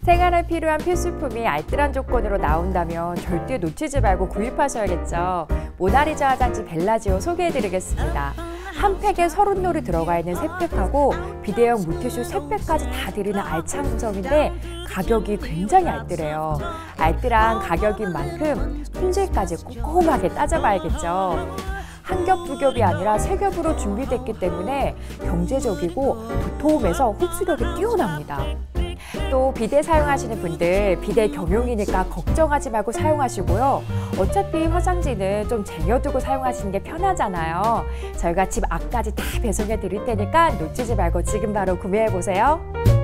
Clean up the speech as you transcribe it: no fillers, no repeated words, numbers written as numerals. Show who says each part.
Speaker 1: 생활에 필요한 필수품이 알뜰한 조건으로 나온다면 절대 놓치지 말고 구입하셔야겠죠. 모나리자 화장지 벨라지오 소개해드리겠습니다. 한 팩에 30롤이 들어가 있는 3팩하고 비대형 물티슈 3팩까지 다 드리는 알찬 구성인데 가격이 굉장히 알뜰해요. 알뜰한 가격인 만큼 품질까지 꼼꼼하게 따져봐야겠죠. 한 겹, 두 겹이 아니라 3겹으로 준비됐기 때문에 경제적이고 도톰해서 흡수력이 뛰어납니다. 또 비데 사용하시는 분들 비데 겸용이니까 걱정하지 말고 사용하시고요. 어차피 화장지는 좀 쟁여두고 사용하시는 게 편하잖아요. 저희가 집 앞까지 다 배송해 드릴 테니까 놓치지 말고 지금 바로 구매해 보세요.